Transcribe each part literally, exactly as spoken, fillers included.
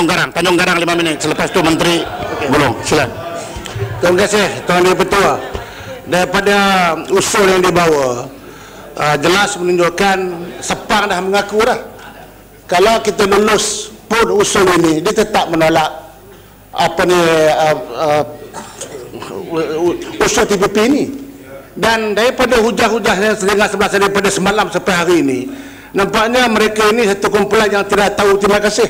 Tanjung Karang, Tanjung Karang lima menit. Selepas itu Menteri okay. Belum, silakan. Terima kasih Tuan Yang Ketua. Daripada usul yang dibawa, uh, jelas menunjukkan Sepang dah mengaku dah. Kalau kita lulus pun usul ini, dia tetap menolak apa ni uh, uh, usul T P P ini. Dan daripada hujah-hujah yang sedang sebelah saya daripada semalam sampai hari ini, nampaknya mereka ini satu kumpulan yang tidak tahu terima kasih.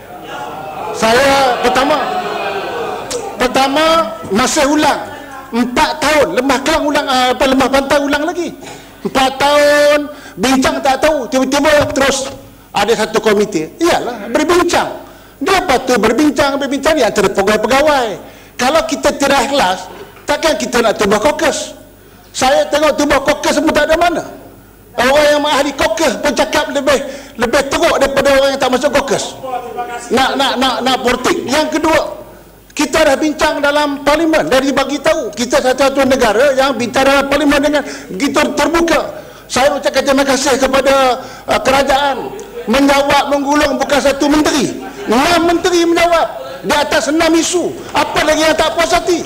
Saya pertama pertama masih ulang empat tahun Lembah Kelang ulang apa Lembah Pantai ulang lagi empat tahun bincang tak tahu, tiba-tiba terus ada satu komiti, iyalah berbincang. Dia apa tu berbincang berbincang di antara pegawai-pegawai. Kalau kita tidak ikhlas, takkan kita nak tubuh kokus. Saya tengok tubuh kokus pun tak ada mana. Orang yang ahli kokus pun cakap lebih lebih teruk daripada orang yang tak masuk kokus. Nak nak nak nak politik. Yang kedua, kita dah bincang dalam parlimen dan dibagi tahu kita satu-satu negara yang bincang dalam parlimen dengan begitu terbuka. Saya ucapkan terima kasih kepada uh, kerajaan menjawab menggulung bukan satu menteri, enam menteri menjawab di atas enam isu. Apa lagi yang tak puas hati?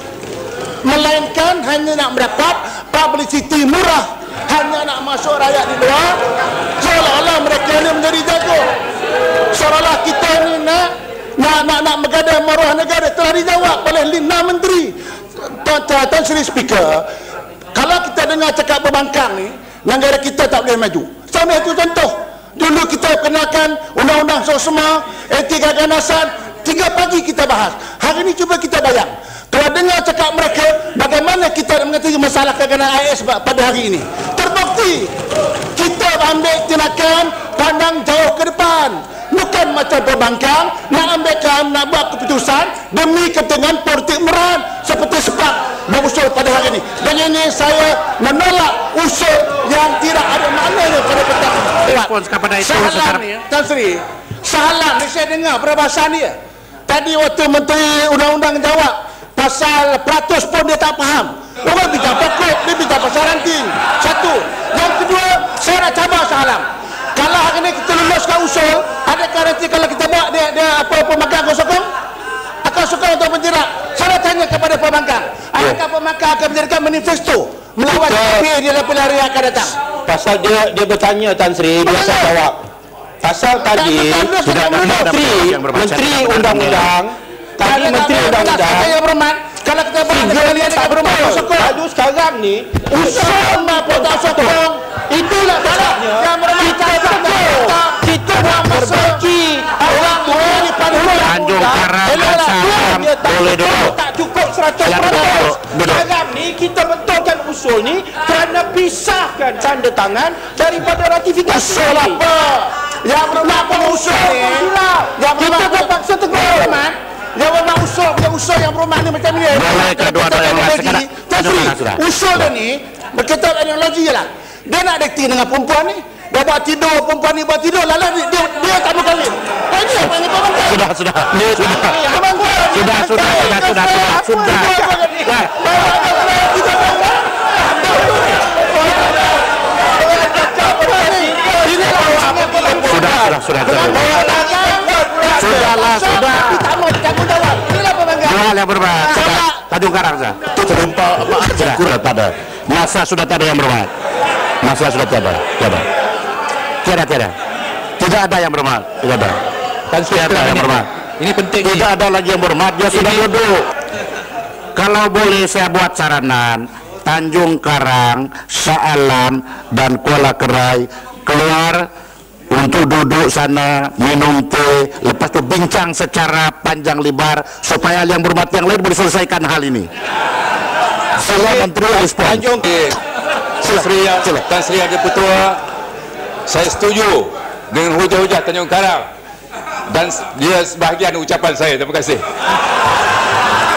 Melainkan hanya nak mendapat publicity murah, hanya nak masuk rakyat di luar, seolah-olah mereka ini menjadi jago, seolah-olah kita ini nak nak nak nak mengadai maruah negara. Telah dijawab oleh enam menteri. Tuan-tuan Seri Speaker, kalau kita dengar cakap perbankan ni, negara kita tak boleh maju. Sama itu contoh, dulu kita kenakan undang-undang sosma, etik keganasan, tiga pagi kita bahas. Hari ini cuba kita bayang, kalau dengar cakap mereka, bagaimana kita mengatasi masalah keganasan I S pada hari ini. Terbukti kita ambil tindakan pandang jauh ke depan, bukan macam perbankan nak ambilkan, nak buat keputusan demi kepentingan politik meran seperti sebab berusul pada hari ini. Dan ini saya menolak usul yang tidak ada maknanya pada petang. Respons kepada itu Sahalan ni, Tan Sri, sahalan ni saya dengar perbahasan dia. Tadi waktu Menteri Undang-Undang jawab pasal peratus pun dia tak faham. Orang bincang pokok, dia bincang pasal ranting. Satu. Yang kedua, saya nak cabar sahalan. Kalau hari ini kita luluskan usul, adakah nanti kalau kita buat dia, dia apa pemakan akan sokong? Akan sokong atau tidak? Saya tanya kepada pemangkang, adakah pemangkang akan menjadikan manifesto melawan T P P di dalam pilihan raya akan datang? Pasal dia dia bertanya Tan Sri, dia saya jawab. Pasal tadi sudah ada Menteri Menteri Undang-Undang, tadi Menteri Undang-Undang kalau kita buat kalian tak berumah sokong. Aduh sekarang ni usul apa tak sokong? Itulah salahnya. Yang mereka kita nak perbaiki orang tua di Padang Tanjung Karang Asam boleh dulu. Tak cukup seratus peratus. Sekarang ni kita betulkan usul ni kerana pisahkan tanda tangan daripada ratifikasi. Usul apa? Yang bermak usul ni, yang kita terpaksa tegur teman. Yang bermak usul, yang usul yang bermak ni macam ni. Boleh kedua-duanya sekarang. Usul dia ni berkaitan ideologi je lah. Dia nak dating dengan perempuan ni, dia buat tidur, perempuan ni buat tidur, lalu dia dia tak mau kahwin. Ini apa yang kau kata? Sudah, sudah. Sudah. Sudah, sudah, sudah, sudah, sudah. Sudah. Sudah, sudah, sudah. Sudahlah, sudah. Dua hal yang berbeda. Tanjung Karang saja. Terempat sudah pada. Masa sudah tak ada yang berhormat. Masa sudah tiada. Tiada. Tiada, tiada. Tidak ada yang berhormat. Tidak ada. Dan tidak ada yang berhormat. Ini penting. Tidak ada lagi yang berhormat. Dia sudah duduk. Kalau boleh saya buat saranan, Tanjung Karang, Shah Alam dan Kuala Kerai keluar untuk duduk sana, minum teh, lepas itu bincang secara panjang lebar supaya yang berhormat yang lain boleh selesaikan hal ini. Saya Menteri respon. Tanjung Sri Tan Sri Yang Ketua, saya setuju dengan hujah-hujah Tanjung Karang dan dia sebahagian ucapan saya. Terima kasih.